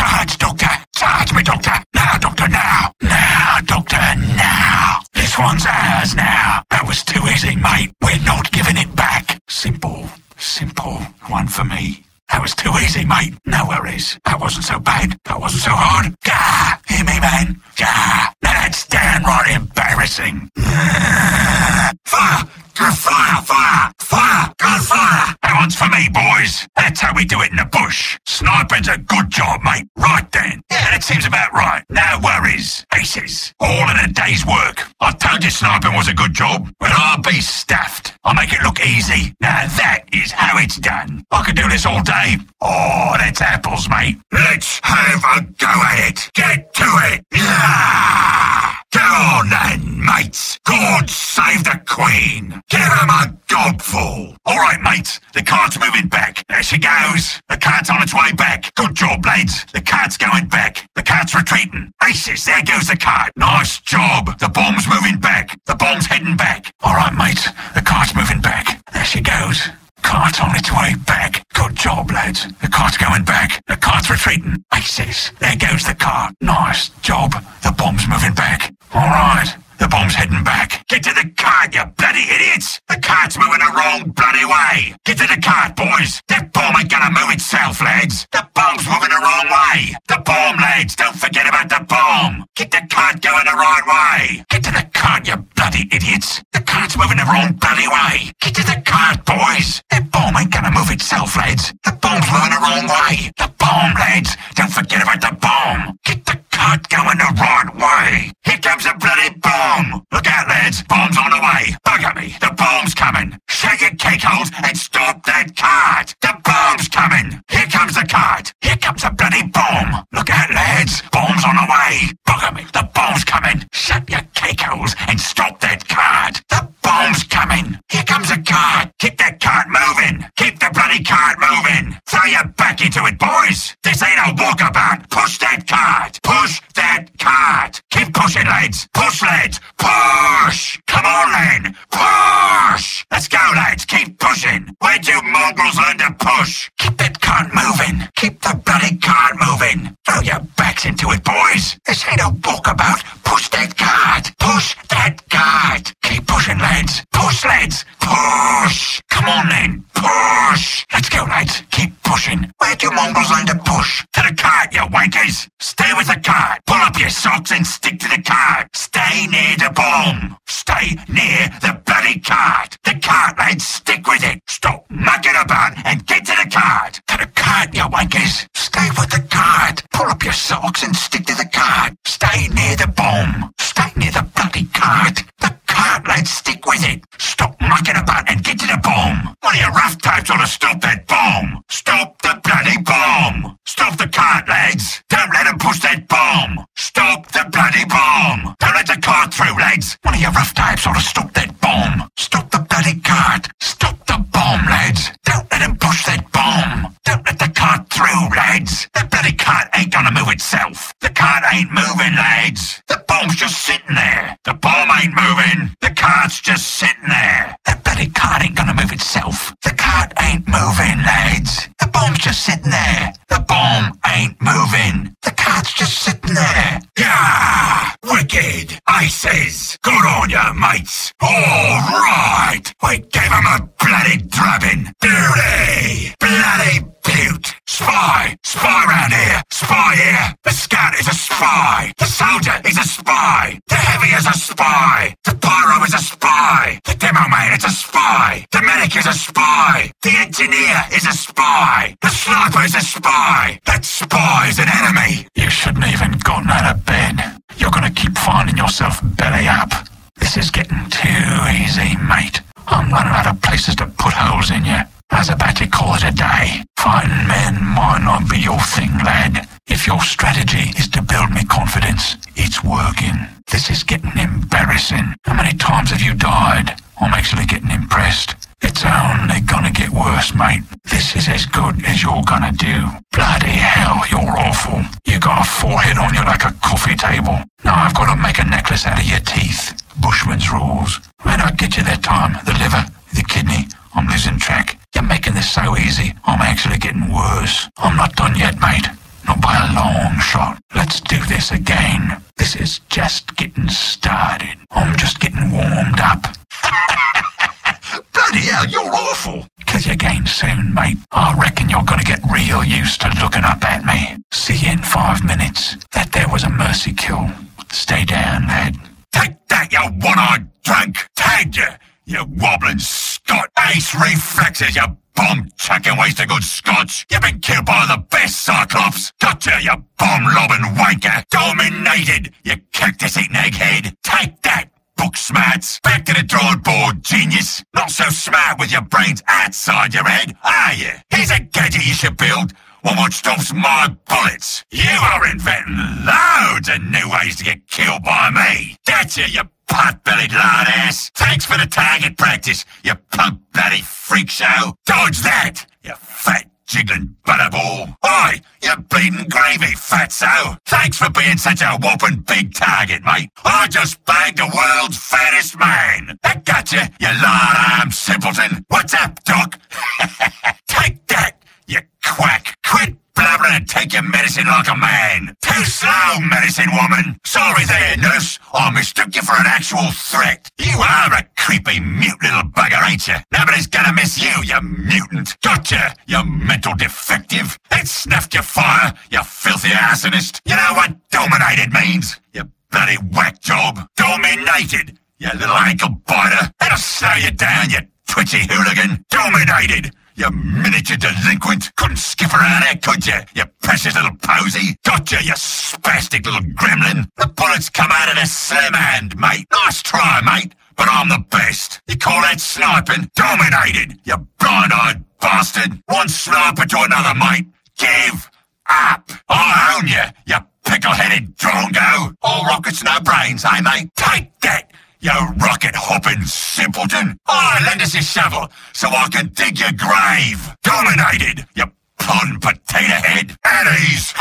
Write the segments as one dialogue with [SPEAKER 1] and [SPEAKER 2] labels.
[SPEAKER 1] Charge, Doctor! Charge me, Doctor! Now, Doctor, now! Now, Doctor, now! This one's ours now! That was too easy, mate! We're not giving it back! Simple one for me. That was too easy, mate. No worries. That wasn't so bad. That wasn't so hard. Gah! Hear me, man? Gah! Now that's downright embarrassing. Fire! Good fire! Fire! Fire! Good fire! That one's for me, boys. That's how we do it in the bush. Sniping's a good job, mate. Right then. Yeah, that seems about right. No worries. Aces. All in a day's work. I told you sniping was a good job, but I'll be staffed. I'll make it look easy. Now that is how it's done. I could do this all day. Oh, that's apples, mate. Let's have a go at it. Get to it. Yeah! Go on then, mates. God save the Queen. Give him a gobful. All right, mates. The cart's moving back. There she goes. The cart's on its way back. Good job, lads. The cart's going back. The cart's retreating. Aces, there goes the cart. Nice job. The bomb's moving back. The bomb's heading back. All right, mates. The cart's moving back. There she goes. Cart's on its way back. Good job, lads. The cart's going back. The cart's retreating. Aces. There goes the cart. Nice job. The bomb's moving back. All right. The bomb's heading back. Get to the cart, you bloody idiots! The cart's moving the wrong bloody way! Get to the cart, boys! That bomb ain't gonna move itself, lads! The bomb's moving the wrong way! The bomb, lads! Don't forget about the bomb! Get the cart going the right way! Get to the cart, you bloody idiots! The cart's moving the wrong bloody way! Get to the cart, boys! That bomb ain't gonna move itself, lads! The bomb's moving the wrong way! The bomb, lads! Don't forget about the bomb! Get the cart going the right way! Here comes the bloody bomb! Look out, lads! Bomb's on the way! Bugger me! The bomb's coming! Shake your cake holes and stop that cart! The bomb's coming! Here comes the cart! Here comes the bloody bomb! Look out, lads! Bomb's on the way! Bugger me! The bomb's coming! Shut your cake holes and stop that cart! The bomb's coming! Here comes the cart! Keep that cart moving! Keep the bloody cart moving! Throw your back into it, boys! This ain't a walkabout! Push that cart! Push that cart! Keep pushing, lads! Push, lads! Push! Come on, then! Push! Let's go, lads! Keep pushing! Where'd you mongrels learn to push? Keep that cart moving! Keep the bloody cart moving! Throw your backs into it, boys! This ain't a walkabout! Push that cart! Push that cart! Keep pushing, lads! Push, lads! Push! Come on, then! Push! Let's go, lads! Keep pushing! Where'd you mongrels learn to push? To the cart, you wankers! Stay with the cart! Pull up your socks and stick to the cart! Stay near the bomb! Stay near the bloody cart! The cart, lads! Stick with it! Stop mucking about and get to the cart! To the cart, you wankers! Stay with the cart! Pull up your socks and stick to the cart! Stay near the bomb! Stay near the bloody cart! The cart, lads! Stick with it! Stop mucking about and get to the bomb! One of your rough types ought to stop that bomb! Stop the bloody bomb! Stop the cart, lads! Don't let them push that bomb! Stop the bloody bomb! Don't let the cart through, lads! One of your rough types ought to stop that bomb! Stop the bloody cart! Stop the bomb, lads! Don't let them push that bomb! Don't let the cart through, lads! The bloody cart ain't gonna move itself! The cart ain't moving, lads! The bomb's just sitting there! The bomb ain't moving! The cart's just sitting there! The bloody cart ain't gonna move itself! The cart ain't moving, lads! The bomb's just sitting there! The bomb ain't moving! The cart's just sitting there! Yeah! Wicked! Aces! Good on ya, mates! All right! We gave 'em a bloody drubbing! Beauty! Bloody beaut! Spy! Spy round here! Spy here! The scout is a spy! The soldier is a spy! The heavy is a spy! The pyro is a spy! The demo man is a spy! The medic is a spy! The engineer is a spy! The sniper is a spy! That spy's an enemy! You shouldn't even gotten out of bed. You're gonna keep finding yourself belly up. This is getting too easy, mate. I'm running out of places to put holes in you. I was about to call it a day. Fighting men might not be your thing, lad. If your strategy is to build me confidence, it's working. This is getting embarrassing. How many times have you died? I'm actually getting impressed. It's only gonna get worse, mate. This is as good as you're gonna do. Bloody hell, you're awful. You got a forehead on you like a coffee table. Now I've got to make a necklace out of your teeth. Bushman's rules. When I get you that time, the liver, the kidney, I'm losing track. You're making this so easy, I'm actually getting worse. I'm not done yet, mate. Not by a long this again. This is just getting started. I'm just getting warmed up. Bloody hell, you're awful. Kill you again soon, mate. I reckon you're gonna get real used to looking up at me. See you in 5 minutes. That there was a mercy kill. Stay down, lad. Take that, you one-eyed drunk! Tagged you! You wobbling Scot! Ace reflexes, you bomb-chucking waste of good Scotch! You've been killed by the best Cyclops! Gotcha, you bomb-lobbing wanker! Dominated, you cactus-eating egghead! Take that! Book smarts! Back to the drawing board, genius! Not so smart with your brains outside your head, are you? Here's a gadget you should build! One which stops my bullets! You are inventing loads of new ways to get killed by me! Gotcha, you pot-bellied lard ass! Thanks for the target practice, you plump-bloody freak show! Dodge that, you fat jiggling butterball! Oi, you bleeding gravy, fatso! Thanks for being such a whopping big target, mate! I just bagged the world's fattest man! That gotcha, you lard-armed simpleton! What's up, Doc? Take that, you quack! Quit blabbering and take your medicine like a man! Too slow, medicine woman! Sorry there, nurse! I mistook you for an actual threat! You are a creepy, mute little bugger, ain't you? Nobody's gonna miss you, you mutant! Gotcha, you mental defective! That snuffed your fire, you filthy arsonist! You know what dominated means? You bloody whack job! Dominated! You little ankle biter! That'll slow you down, you twitchy hooligan! Dominated! You miniature delinquent! Couldn't skip around there, could you? You precious little posy! Gotcha, you spastic little gremlin! The bullets come out of the slim hand, mate! Nice try, mate! But I'm the best! You call that sniping? Dominated! You blind-eyed bastard! One sniper to another, mate! Give up! I own you, you pickle-headed drongo! All rockets, no brains, eh, mate? Take that! You rocket-hopping simpleton! Oh, lend us your shovel, so I can dig your grave! Dominated, you plodding potato head! At ease!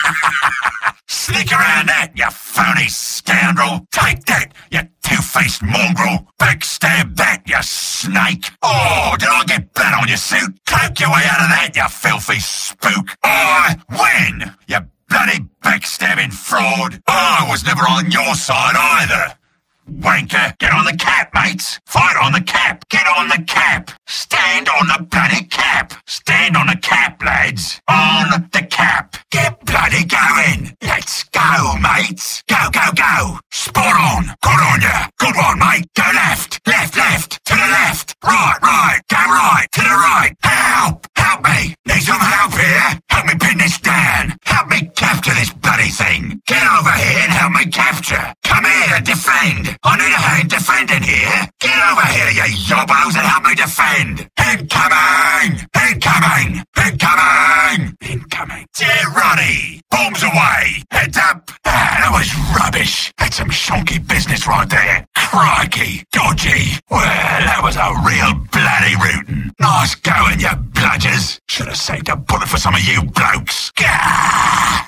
[SPEAKER 1] Sneak around that, you phony scoundrel! Take that, you two-faced mongrel! Backstab that, you snake! Oh, did I get blood on your suit? Cloak your way out of that, you filthy spook! I win! You bloody backstabbing fraud! I was never on your side either! Wanker, get on the cap, mates! Fight on the cap! Get on the cap! Stand on the bloody cap! Stand on the cap, lads! On the cap! Get bloody going! Let's go, mates! Go, go, go! Spot on! Good on ya! Good one, mate! Go left! Left, left! To the left! Right, right! Go right! To the right! Help! Help me! Need some help here! Help me pin this down! Help me capture this bloody thing! Get over here and help me capture! Come here, defend! I need a hand defending here! Get over here, you yobbos, and help me defend! Incoming! Incoming! Incoming! Incoming! Dear Ronnie! Bombs away! Heads up! Ah, that was rubbish! That's some shonky business right there! Crikey! Dodgy! Well, that was a real bloody rootin'! Nice going, you bludgers! Should have saved a bullet for some of you blokes! Gah!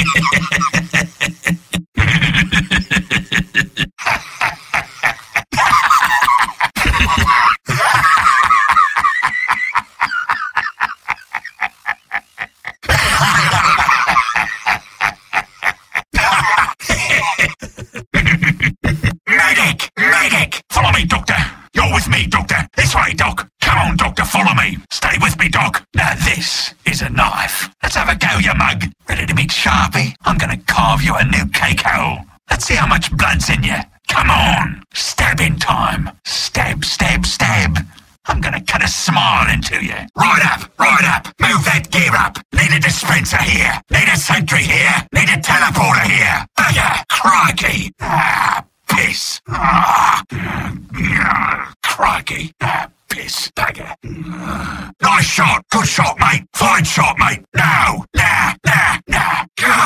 [SPEAKER 1] Medic! Medic! Follow me, Doctor! You're with me, Doctor! This way, Doc! Come on, Doctor, follow me! Stay with me, Doc! Now this is a knife. Let's have a go, you mug! Ready to meet Sharpie? I'm gonna carve you a new cake hole. Let's see how much blood's in you. Come on! Stabbing time! Stab, stab, stab! I'm gonna cut a smile into you. Right up! Right up! Move that gear up! Need a dispenser here! Need a sentry here! Need a teleporter here! Bugger! Crikey! Ah, piss! Ah, crikey! Ah, piss! Bugger! Nice shot! Good shot, mate! Fine shot, mate! Now! Now! Now! Now!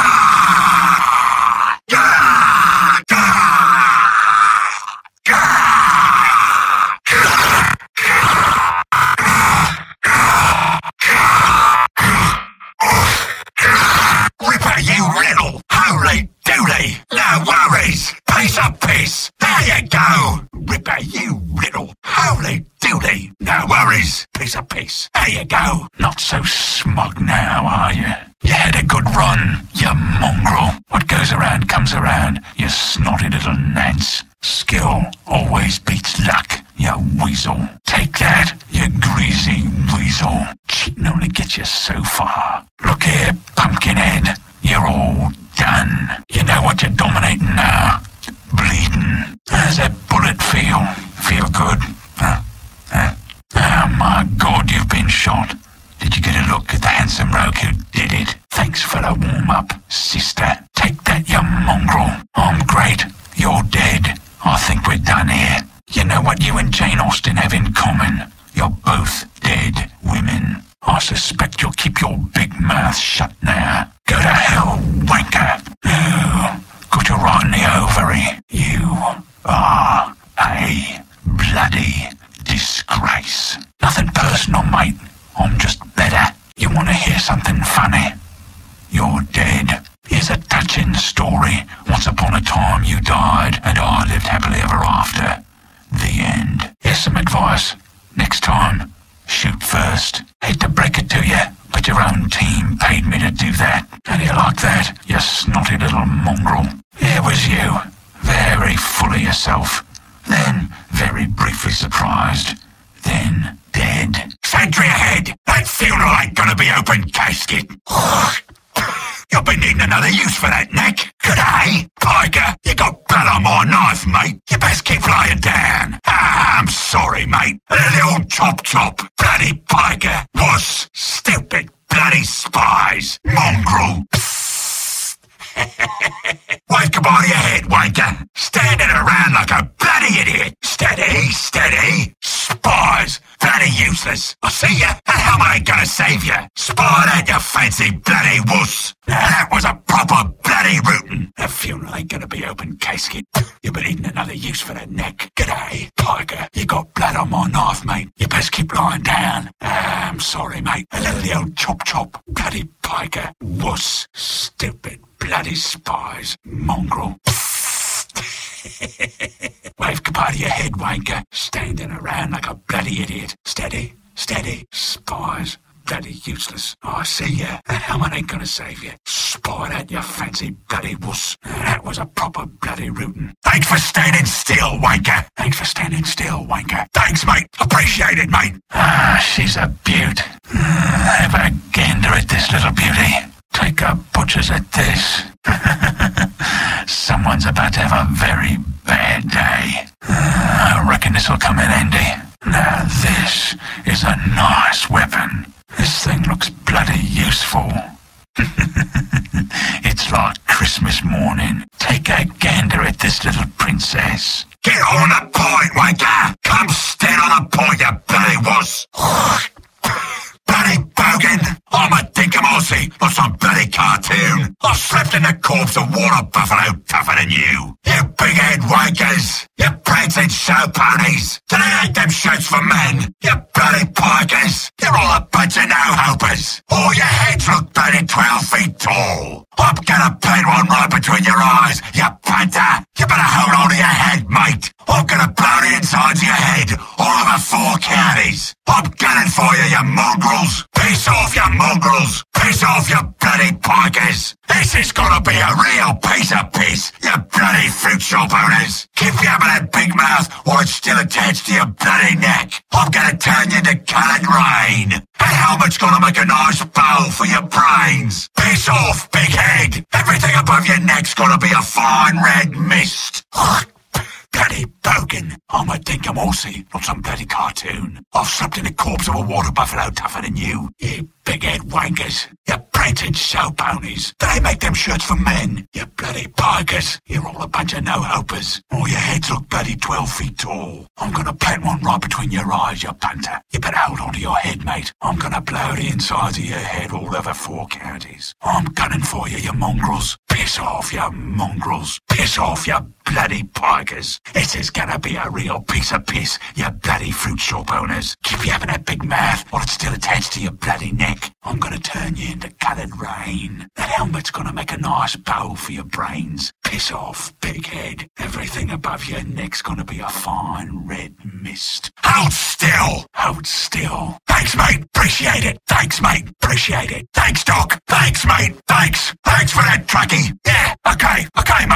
[SPEAKER 1] Gah! Gah! Gah! Gah! Ripper, you riddle! Holy dooly! No worries! Piece of piss! There you go! Ripper, you riddle! Holy dooly! No worries! Piece of piss! There you go! Not so smug now, are you? You had a good run, you mongrel. What goes around weasel. Take that, you greasy weasel. Cheating only gets you so far. Look here, Pumpkinhead. You're all done. You know what you're dominating now? Bleeding. How's that bullet feel? Feel good? Oh my God, you've been shot. Did you get a look at the handsome rogue who did it? Thanks for the warm-up, sister. Take that, you mongrel. I'm great. You're dead. I think we're done here. You know what you and Jane Austen have in common? You're both dead women. I suspect you'll keep your big mouth shut now. Go to hell, wanker. Oh, got you right in the ovary. You are a bloody disgrace. Nothing personal, mate. I'm just better. You want to hear something funny? You're dead. Here's a touching story. Once upon a time you died, and I lived happily ever after. The end. Here's some advice. Next time, shoot first. Hate to break it to you, but your own team paid me to do that. How do you like that, you snotty little mongrel? Here was you, very full of yourself, then very briefly surprised, then dead. Sentry ahead! That funeral ain't gonna be open casket! You'll be needing another use for that neck. G'day, Piker. You got blood on my knife, mate. You best keep lying down. I'm sorry, mate. A little chop. Bloody Piker. Wuss. Stupid bloody spies. Mongrel. Wave goodbye to your head, wanker. Standing around like a bloody idiot. Steady. Spies. Bloody useless. I see ya. And how am I gonna save you? Spy that, you fancy bloody wuss. Now that was a proper bloody rootin'. The funeral ain't gonna be open casket. You've been eating another use for that neck. G'day, Piker. You got blood on my knife, mate. You best keep lying down. I'm sorry, mate. A little the old chop. Bloody Piker. Wuss. Stupid bloody spies. Mongrel. Wave goodbye to your head, wanker. Standing around like a bloody idiot. Steady. Spies. Bloody useless. I see ya. The helmet ain't gonna save you. Spy that, you fancy bloody wuss. That was a proper bloody rootin'. Thanks for standing still, wanker. Thanks, mate. Appreciate it, mate. She's a beaut. Have a gander at this little beauty. Take a butcher's at this. Someone's about to have a very bad day. I reckon this'll come in handy. Now this is a nice weapon. This thing looks bloody useful. It's like Christmas morning. Take a gander at this little princess. Get on the point, wanker! Come stand on the point, you bloody wuss! Bloody bogan! I'm a dinkum-Aussie, or some bloody cartoon. I've slept in the corpse of water buffalo tougher than you. You big-head wankers! You prancing show ponies! Do they ain't them shirts for men? You bloody pikers! You're all a bunch of no-hopers! All your heads look bloody 12 feet tall! I'm gonna plant one right between your eyes, you punter! You better hold on to your head, mate! I'm gonna blow the insides of your head all over 4 counties! I'm gunning for you, you mongrels! Piss off, you mongrels! Piss off, you bloody pikers! This is gonna be a real piece of piss, you bloody fruit shop owners! Keep you having that big mouth or it's still attached to your bloody neck! I'm gonna turn you into coloured rain! And helmet's gonna make a nice bowl for your brains! Piss off, big head! Everything above your neck's gonna be a fine red mist! Bloody bogan! I'm a dinkum-Aussie, not some bloody cartoon. I've slept in the corpse of a water buffalo tougher than you, you big-head wankers. You prancing show ponies. Do they make them shirts for men? You bloody pikers. You're all a bunch of no-hopers. All your heads look bloody 12 feet tall. I'm gonna plant one right between your eyes, you punter. You better hold on to your head, mate. I'm gonna blow the insides of your head all over 4 counties. I'm gunning for you, you mongrels. Piss off, you mongrels. Piss off, you bloody pikers. This is gonna be a real piece of piss, you bloody fruit shop owners. Keep you having that big mouth while it's still attached to your bloody neck. I'm gonna turn you into coloured rain. That helmet's gonna make a nice bowl for your brains. Piss off, big head. Everything above your neck's gonna be a fine red mist. Hold still! Hold still. Thanks, mate. Appreciate it. Thanks, mate. Appreciate it. Thanks, Doc. Thanks, mate. Thanks. Thanks for that, truckie. Yeah, okay, mate.